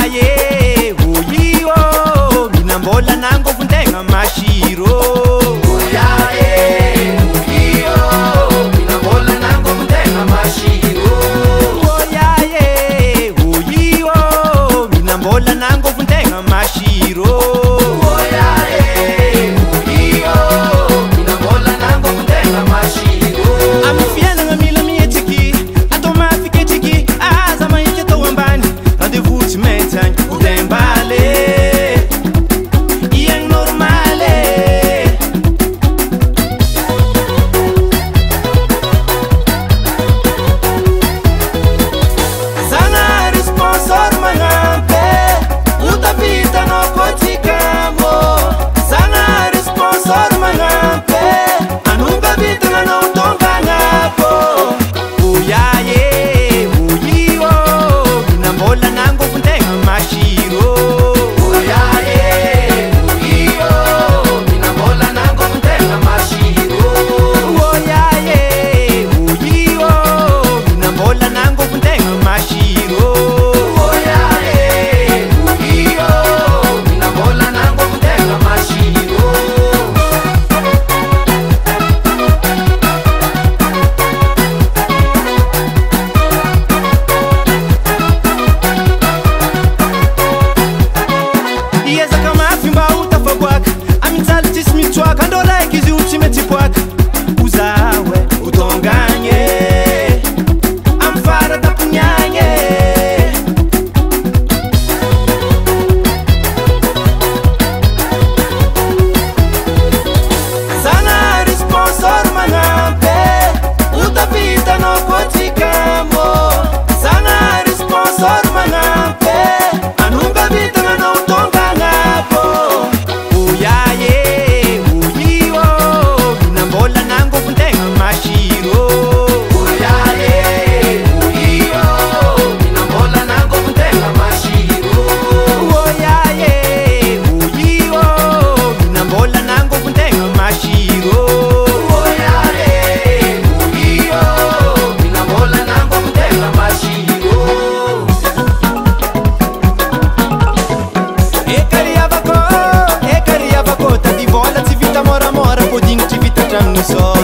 Oyaye, uyiwo, minambola nango fundenga mashiro. Oyaye, uyiwo, minambola nango fundenga mashiro. Oyaye, uyiwo, minambola nango fundenga mashiro. Oyaye, uyiwo, minambola nango fundenga mashiro. Amifiana ngamila mietiki, atoma fiketiki, azama iketo wambani. Rendez-vous tu m'éteins ou d'emballer. Ien normale. Zana responsor mangampe, uta vita no kotikamo. Zana responsor mangampe, anunga vita na no tonga ngapo. Uyaye, uyiwo, minambola nango fundenga mashiro. Oyaye, uyiwo, minambola nango fundenga mashiro. Oyaye, uyiwo, minambola nango fundenga mashiro. Oyaye, uyiwo, minambola nango fundenga mashiro. Ieza kama fimba utafagwaka, amitsali tismitwaka, ndola ekizi uchimetipwaka. Uzawe utonganye, amfara tapunyanye. Zana responsor mangampe, utavita no kotikamo. Zana responsor mangampe, anunga vita na no tonga ngapo. Uyaye, uyiwo, minambola nango fundenga mashiro. Uyaye, uyiwo, minambola nango fundenga mashiro. Uyaye, uyiwo, minambola nango fundenga mashiro. Uyaye, uyiwo, minambola nango fundenga mashiro. Ekari avako, tadi vola ti vita mora mora, podinho ti vita tram no sol.